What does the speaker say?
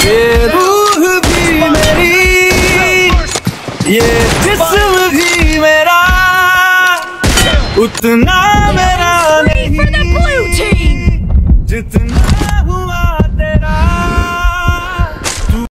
ये रूह भी मेरी, ये जिस्म भी मेरा, उतना मेरा नहीं जितना